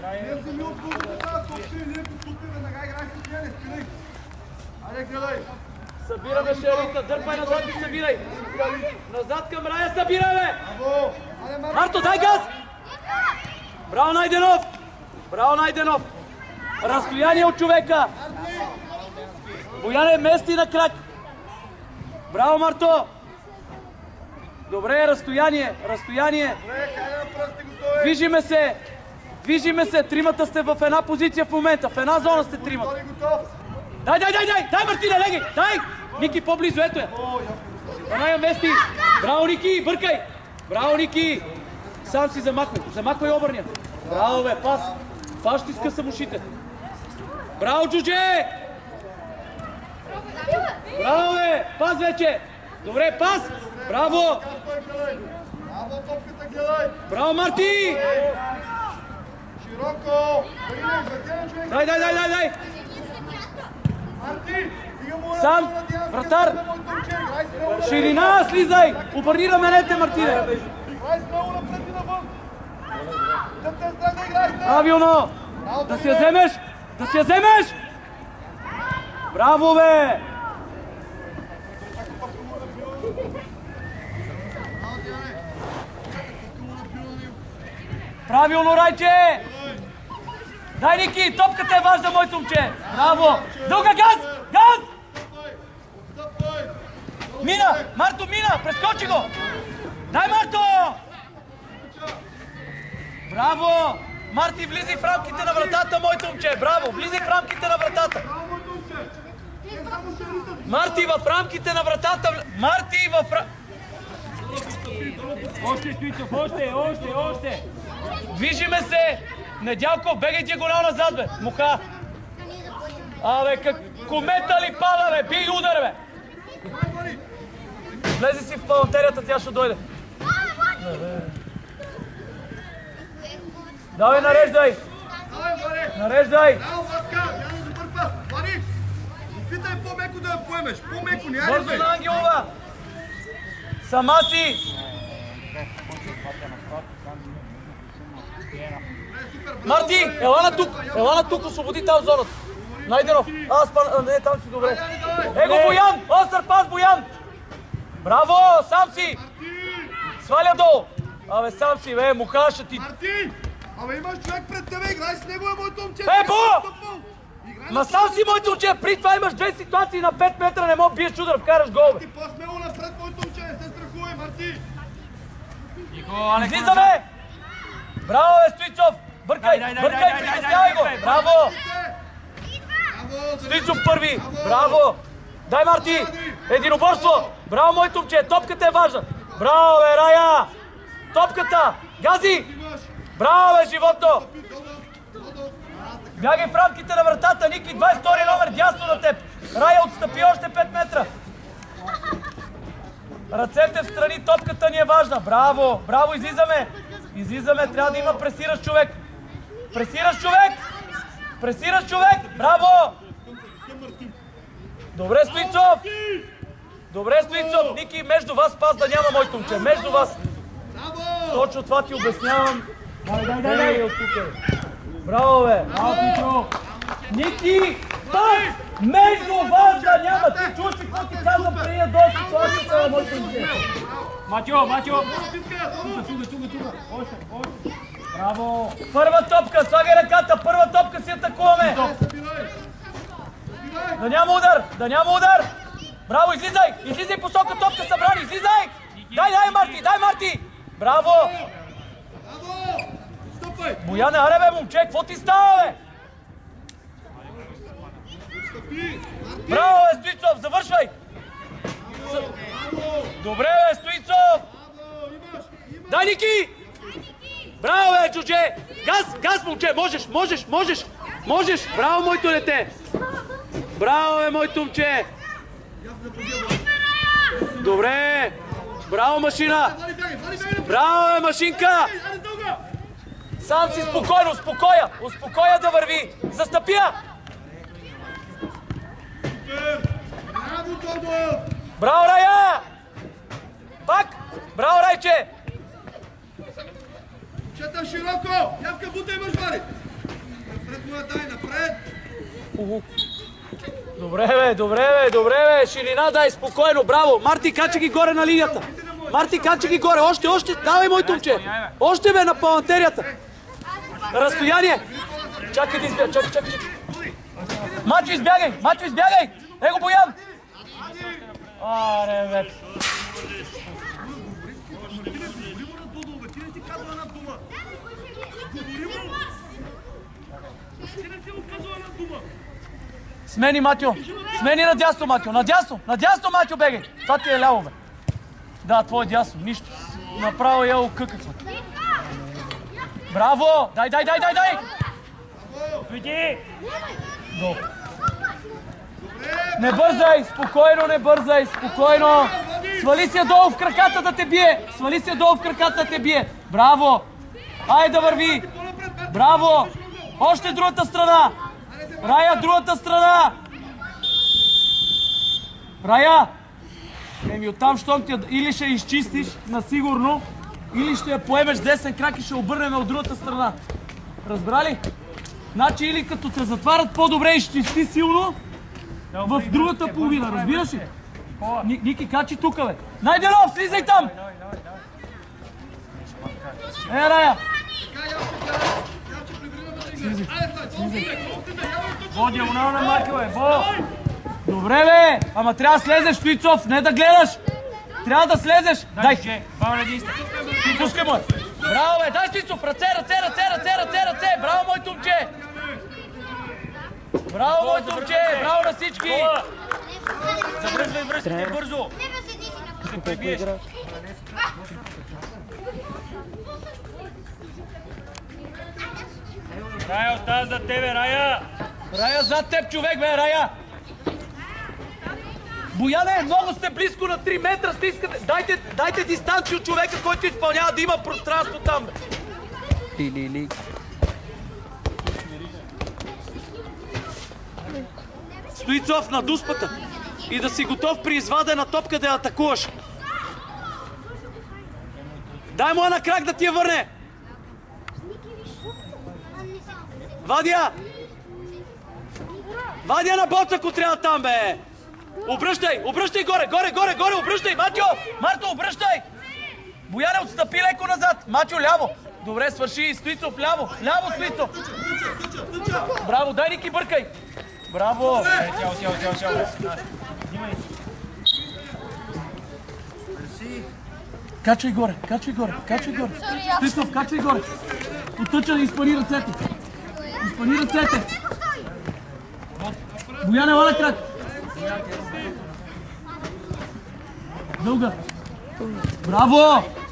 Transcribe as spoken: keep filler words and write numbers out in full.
Не вземи от половината, топче и леко тупи, веднага играй с мене, спирай. Айде, гледай. Събираме шерита, дърпай назад и събирай. Назад към Рая, събирай, бе! Марто, дай газ! Браво, Найденов! Браво, Найденов! Разстояние от човека! Бояне, мести на крак! Браво, Марто! Добре, разстояние, разстояние! Движиме се! Движиме се! Тримата сте в една позиция в момента, в една зона сте тримата. Дай, дай, дай, дай! Дай, Мартине, леги! Дай! Ники, по-близо, ето е! Рая, мести! Браво, Ники! Бъркай! Браво, Ники! Сам си замахвай! Замахвай обърния! Браво, бе! Пас! Пас ще скъсам ушите! Браво, Джудже! Браво, бе! Пас вече! Добре, пас! Браво! Браво, Марти! Широко! Дай, дай, дай, дай, дай! Сам! Вратар! Ширина, слизай! Обърни раменете, Мартине! Правилно! Да си я вземеш! Да си я вземеш! Браво, бе! Правилно, Райче! Дай, Ники! Топката е важна, моето момче! Браво! Дълга газ! Газ! Мина! Марто, мина! Прескочи го! Дай, Марто! Браво! Марти, влизай в рамките на вратата, моето момче! Браво! Влизай в рамките на вратата! Марти, в рамките на вратата! Марти, в рамките... Още, Стоичов, още, още, още! Движиме се! Недялков, бегай диагонал назад, бе! Муха! Абе, как комета ли пада, бе! Бий удар, бе! Влези си в палантерията, тя ще дойде. Давай, нареждай! Нареждай! Опитай по-меко да я поемеш, по-меко, не Бързо на Ангелова! Сама си! Марти, ела на тук! Ела на тук, освободи там зоната! Найденов! Аз пан... Не, там си добре. Его, Боян! Остър пас, Боян! Браво! Сам си! Сваля долу! Абе, сам си, бе, муха ще ти... Марти! Абе, имаш човек пред тебе, играй с него, е моето момче! Е, Бо! Ма сам си, моето момче! При това имаш две ситуации на пет метра, не мога биеш удар, вкараш гол, бе! Ти по-смело насред, моето момче, не се страхувай, Марти! Излизаме! Браво, бе, Стоичов! Бъркай, бъркай, притесняй го! Браво! Стоичов първи! Браво! Дай, Марти! Единоборство! Браво, моето момче! Топката е важна! Браво, бе, Рая! Топката! Гази! Браво, бе, животно! Бягай в рамките на вратата, Ники, двайсет и втори номер, дясно на теб! Рая, отстъпи още пет метра! Ръцете в страни, топката ни е важна! Браво! Браво, излизаме! Излизаме, трябва да има пресиращ човек! Пресиращ човек! Пресиращ човек! Браво! Добре, Стоичов! Добре, Стоичов! Ники, между вас пас да няма, моето момче! Между вас! Точно това ти обяснявам! Дай, дай, дай, дай! Браво, бе! Ники! Пас! Между вас да няма! Ти чуваш какво ти казвам преди да дойде ситуацията, моето момче! Матио, Матио! Тука, тука, тука, тука! Още, още! Браво! Първа топка! Слагай ръката! Първа топка си атакуваме! Да няма удар! Да няма удар! Браво, излизай! Излизай посока топка събрани! Излизай! Дай, дай, Марти! Дай, Марти! Браво! Бояне, аре, бе, момче! Какво ти става, бе? Браво, бе, Стоичов! Завършвай! Добре, бе, Стоичов! Дай, Ники! Браво, бе, Джудже! Газ, газ, момче! Можеш, можеш, можеш! Можеш! Браво, моето дете! Браво, бе, моето момче! Добре! Браво, машина! Браво, бе, машинка! Сам си спокойно, успокоя! Успокоя да върви! Застъпя! Браво, Рая! Пак! Браво, Райче! Чета широко! Явка, бута имаш, Вари! дай напред! Добре бе, добре бе, добре бе, ширина дай, спокойно, браво. Марти, качи ги горе на линията. Марти, качи ги горе, още, още, давай мой тумче. Още бе на палантерията. Разстояние. Чакай да избягай, чакай, чакай, чакай. Мачо, избягай, Мачо, избягай. Его, Боян. Аре, бе. Смени, Матио! Смени надясно, Матио! Надясно! Надясно, Матио, бегай! Това ти е ляво, бе. Да, твое дясно. Нищо. Направо ело къкъква. Браво! Дай, дай, дай, дай, дай! Види! Гол. Не бързай! Спокойно, не бързай! Спокойно! Свали се долу в краката да те бие! Свали се долу в краката да те бие! Браво! Айде да върви! Браво! Още другата страна! Рая, другата страна! Рая! Еми оттам, щом ти или ще изчистиш насигурно, или ще я поемеш с десен крак и ще обърнем от другата страна. Разбрали? Значи или като те затварят по-добре и изчисти силно в другата половина, разбираш ли? Ники, качи тука, бе. Найденов, слизай там! Е, Рая! Слизай, слизай. Во, диагонал на марка, бе, во! Добре, бе! Ама трябва да слезеш, Стоицов, не да гледаш! Трябва да слезеш! Дай! Пускай му! Браво, бе! Дай, Стоицов! Ръце, ръце, ръце, ръце, ръце, ръце! Браво, мой тумче! Браво, мой тумче! Браво на всички! Завръзвай връзките бързо! Ще пребиеш! Рая, остава зад тебе, Рая! Рая, зад теб, човек, бе, Рая! Бояне, много сте близко на три метра, стискате. Дайте, дайте дистанция от човека, който изпълнява, да има пространство там, бе. Ли-ли-ли. Стоицов на дуспата и да си готов при извадена топка да я атакуваш. Дай му на крак да ти я върне. Вадя! Вадя на боца, ако трябва там, бе! Обръщай! Обръщай горе! Горе, горе, горе! Обръщай! Матио! Марто, обръщай! Бояне, отстъпи леко назад! Матио, ляво! Добре, свърши! Стоицов, ляво! Ляво, Стоицов! Браво! Дай, Ники, бъркай! Браво! Тяло, тяло, тяло, тяло! Качвай горе! Качвай горе! Качвай горе! Стоицов, качвай горе! Потъча да изпани ръцете! Изпани ръцете! Бояне, ла на крак! Дълга! Браво!